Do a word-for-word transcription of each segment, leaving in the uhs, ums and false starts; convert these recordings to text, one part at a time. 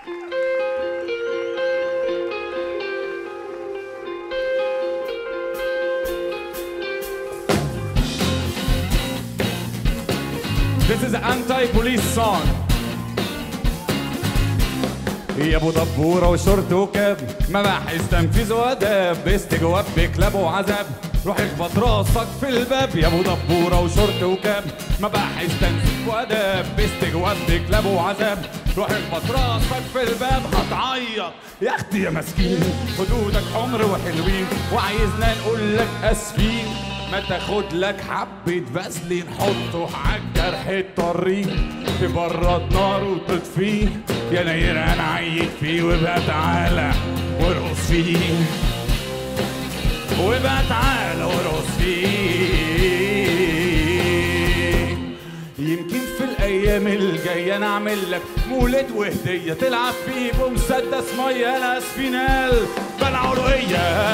This is an anti-police song. يا ابو دبوره وشورت وكاب، مباحث تنفيذ واداب، استجواب بكلاب وعذاب، روح اخبط راسك في الباب. يا ابو دبوره وشورت وكاب، مباحث تنفيذ واداب، استجواب بكلاب وعذاب، روح اخبط راسك في الباب. هتعيط يا اختي يا مسكين، خدودك حمر وحلوين، وعايزنا نقول لك اسفين. ما تاخد لك حبة فازلين حطه عالجرح الطريق، تبرد نار وتطفيه. يا نير انا عيد فيه، وبقى تعالى وارقص فيه، وبقى تعالى وارقص فيه. يمكن في الايام الجايه نعمل لك مولد وهديه، تلعب فيه بمسدس ميه الاسفينال بالعرويه.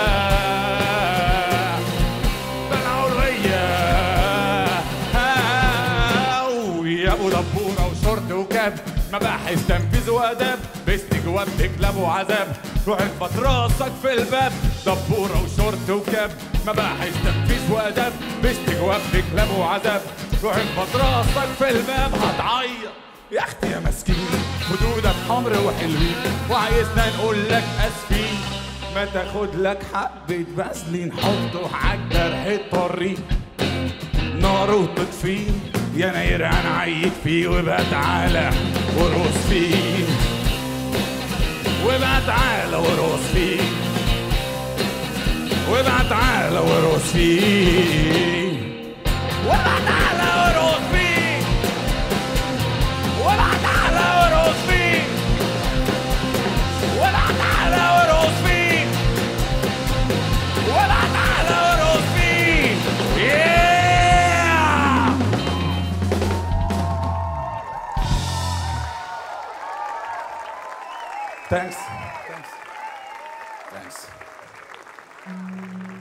يا ابو دبوره وشورت وكاب، مباحث تنفيذ واداب، باستجواب بكلاب وعذاب، روح اخبط راسك في الباب. دبوره وشورت وكاب، مباحث تنفيذ واداب، باستجواب بكلاب وعذاب، روح اخبط راسك في الباب. هتعيط يا اختي يا مسكين، خدودك حمر وحلوين، وعايزنا نقول لك اسفين. ما تاخد لك حبه فازلين حطه عالجرح الطريق، نار وتطفيه. يا نير انا عيد فيه، وبقى تعالى وارقص فيه، وبقى تعالى وارقص فيه، وبقى تعالى وارقص فيه، وبقى تعالى وارقص فيه، وبقى تعالى وارقص فيه، وبقى تعالى وارقص فيه، وبقى تعالى وارقص فيه. Thanks. Thanks. Thanks.